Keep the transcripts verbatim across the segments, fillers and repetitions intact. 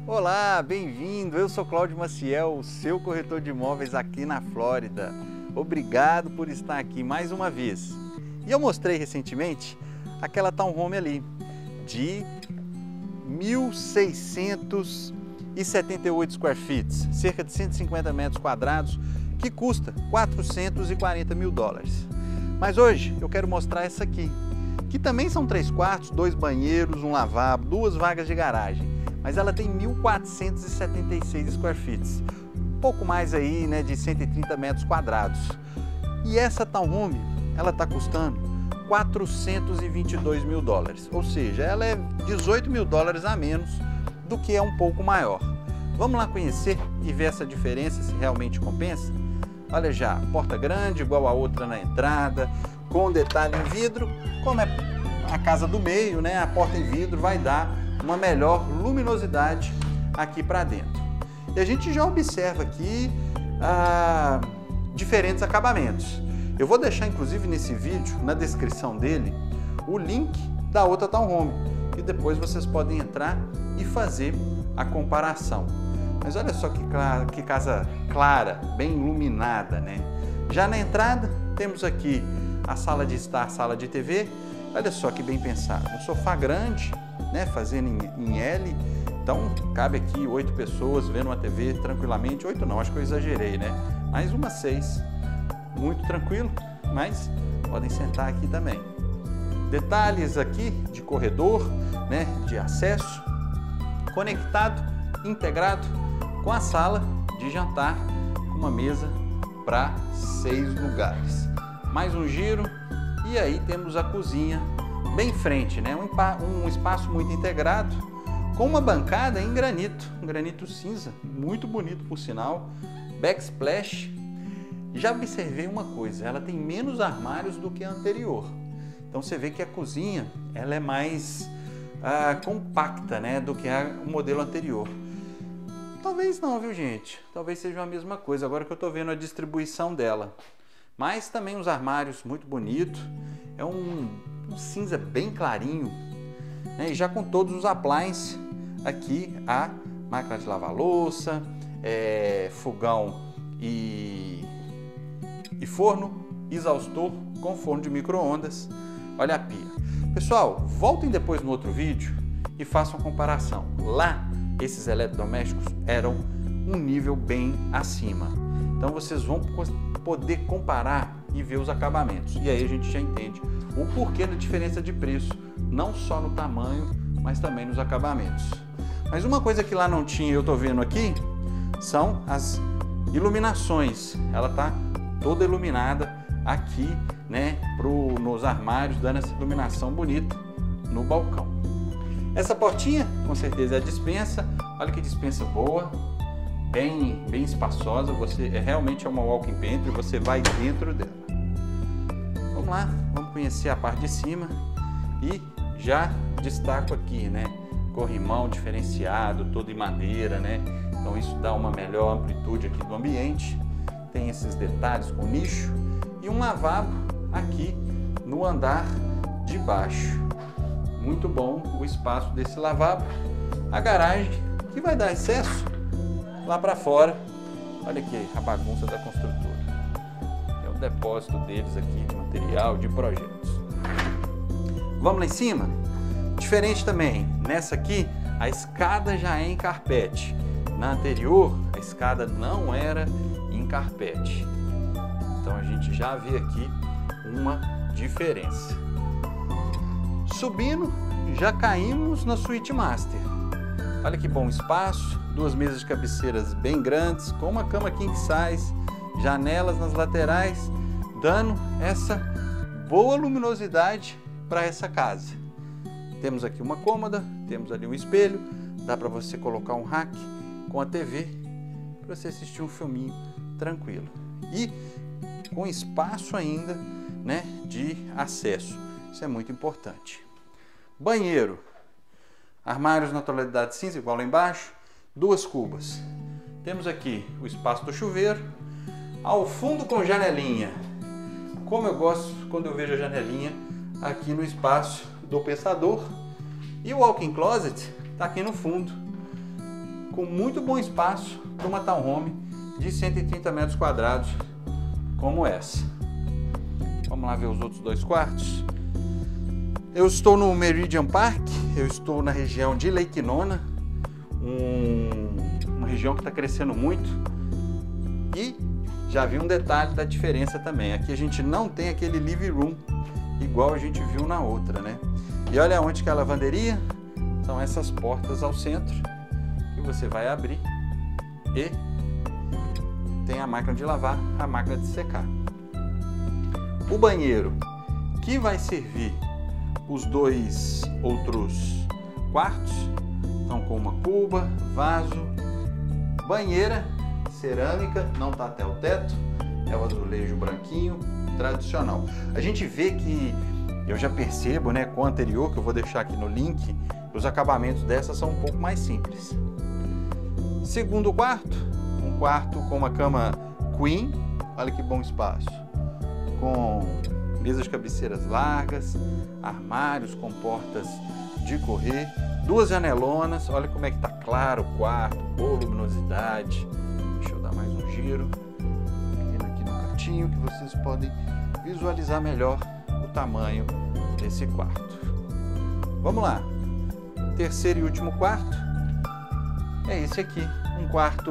Olá, bem-vindo! Eu sou Cláudio Maciel, o seu corretor de imóveis aqui na Flórida. Obrigado por estar aqui mais uma vez. E eu mostrei recentemente aquela townhome ali, de mil seiscentos e setenta e oito square feet, cerca de cento e cinquenta metros quadrados, que custa quatrocentos e quarenta mil dólares. Mas hoje eu quero mostrar essa aqui, que também são três quartos, dois banheiros, um lavabo, duas vagas de garagem. Mas ela tem mil quatrocentos e setenta e seis square feet, um pouco mais aí, né, de cento e trinta metros quadrados. E essa townhome, ela está custando quatrocentos e vinte e dois mil dólares, ou seja, ela é dezoito mil dólares a menos do que é um pouco maior. Vamos lá conhecer e ver essa diferença, se realmente compensa? Olha já, porta grande, igual a outra na entrada, com detalhe em vidro. Como é a casa do meio, né, a porta em vidro vai dar uma melhor luminosidade aqui para dentro. E a gente já observa aqui ah, diferentes acabamentos. Eu vou deixar inclusive nesse vídeo, na descrição dele, o link da outra townhome, e depois vocês podem entrar e fazer a comparação. Mas olha só que, clara, que casa clara, bem iluminada, né? Já na entrada temos aqui a sala de estar, sala de T V. Olha só que bem pensado, um sofá grande, né, fazendo em, em L, então cabe aqui oito pessoas vendo uma T V tranquilamente. Oito não, acho que eu exagerei, né? Mais umas seis, muito tranquilo, mas podem sentar aqui também. Detalhes aqui de corredor, né, de acesso, conectado, integrado com a sala de jantar, com uma mesa para seis lugares. Mais um giro e aí temos a cozinha bem em frente, né? Um, um espaço muito integrado, com uma bancada em granito, um granito cinza, muito bonito por sinal, backsplash. Já observei uma coisa, ela tem menos armários do que a anterior. Então você vê que a cozinha ela é mais ah, compacta, né, do que a, o modelo anterior. Talvez não, viu gente? Talvez seja a mesma coisa, agora que eu estou vendo a distribuição dela. Mas também os armários muito bonitos, é um, um cinza bem clarinho, né? E já com todos os appliances aqui, a máquina de lavar louça, é, fogão e, e forno, exaustor com forno de micro-ondas. Olha a pia. Pessoal, voltem depois no outro vídeo e façam a comparação. Lá, esses eletrodomésticos eram um nível bem acima. Então vocês vão poder comparar e ver os acabamentos. E aí a gente já entende o porquê da diferença de preço, não só no tamanho, mas também nos acabamentos. Mas uma coisa que lá não tinha, eu tô vendo aqui, são as iluminações. Ela tá toda iluminada aqui, né, pro, nos armários, dando essa iluminação bonita no balcão. Essa portinha, com certeza é a despensa. Olha que despensa boa. Bem, bem espaçosa, você é realmente é uma walk-in pantry, você vai dentro dela. Vamos lá, vamos conhecer a parte de cima e já destaco aqui, né, corrimão diferenciado, todo em madeira, né, então isso dá uma melhor amplitude aqui do ambiente. Tem esses detalhes com nicho e um lavabo aqui no andar de baixo. Muito bom o espaço desse lavabo. A garagem que vai dar acesso lá para fora. Olha aqui a bagunça da construtora. É o depósito deles aqui de material, de projetos. Vamos lá em cima? Diferente também, nessa aqui a escada já é em carpete. Na anterior a escada não era em carpete. Então a gente já vê aqui uma diferença. Subindo, já caímos na suíte master. Olha que bom espaço, duas mesas de cabeceiras bem grandes, com uma cama king size, janelas nas laterais, dando essa boa luminosidade para essa casa. Temos aqui uma cômoda, temos ali um espelho, dá para você colocar um rack com a T V para você assistir um filminho tranquilo. E com espaço ainda, né, de acesso, isso é muito importante. Banheiro. Armários na tonalidade cinza, igual lá embaixo, duas cubas. Temos aqui o espaço do chuveiro, ao fundo com janelinha. Como eu gosto quando eu vejo a janelinha aqui no espaço do pensador. E o walk-in closet está aqui no fundo, com muito bom espaço para uma townhome de cento e trinta metros quadrados como essa. Vamos lá ver os outros dois quartos. Eu estou no Meridian Park, eu estou na região de Lake Nona, um, uma região que está crescendo muito. E já vi um detalhe da diferença também. Aqui a gente não tem aquele living room igual a gente viu na outra, né? E olha onde que é a lavanderia. São essas portas ao centro que você vai abrir e tem a máquina de lavar, a máquina de secar. O banheiro que vai servir os dois outros quartos, então com uma cuba, vaso, banheira, cerâmica, não está até o teto, é o azulejo branquinho, tradicional. A gente vê que, eu já percebo, né, com o anterior, que eu vou deixar aqui no link, os acabamentos dessas são um pouco mais simples. Segundo quarto, um quarto com uma cama queen, olha que bom espaço, com mesas de cabeceiras largas, armários com portas de correr, duas janelonas, olha como é que tá claro o quarto, boa luminosidade. Deixa eu dar mais um giro, vindo aqui no cantinho, que vocês podem visualizar melhor o tamanho desse quarto. Vamos lá, terceiro e último quarto é esse aqui, um quarto,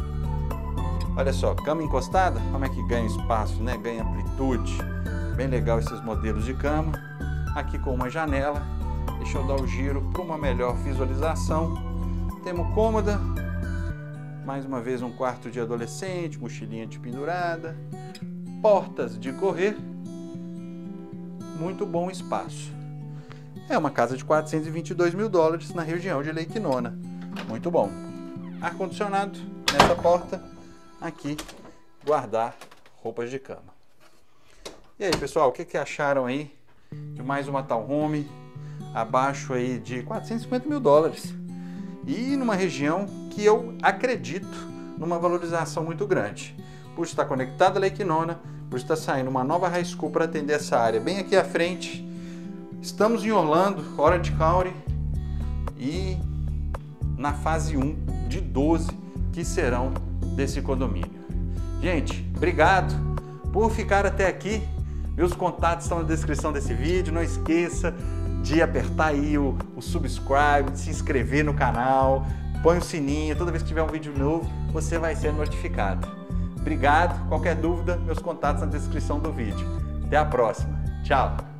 olha só, cama encostada, como é que ganha espaço, né? Ganha amplitude, bem legal esses modelos de cama, aqui com uma janela. Deixa eu dar o giro para uma melhor visualização. Temos cômoda, mais uma vez um quarto de adolescente, mochilinha de pendurada, portas de correr, muito bom espaço. É uma casa de quatrocentos e vinte e dois mil dólares na região de Lake Nona, muito bom. Ar-condicionado nessa porta, aqui guardar roupas de cama. E aí pessoal, o que, que acharam aí de mais uma townhome abaixo aí de quatrocentos e cinquenta mil dólares e numa região que eu acredito numa valorização muito grande, por estar conectada a Lake Nona, por estar saindo uma nova high school para atender essa área bem aqui à frente. Estamos em Orlando, Orange County, e na fase um de doze que serão desse condomínio. Gente, obrigado por ficar até aqui. Meus contatos estão na descrição desse vídeo. Não esqueça de apertar aí o, o subscribe, de se inscrever no canal, põe o sininho, toda vez que tiver um vídeo novo você vai ser notificado. Obrigado, qualquer dúvida, meus contatos na descrição do vídeo. Até a próxima, tchau!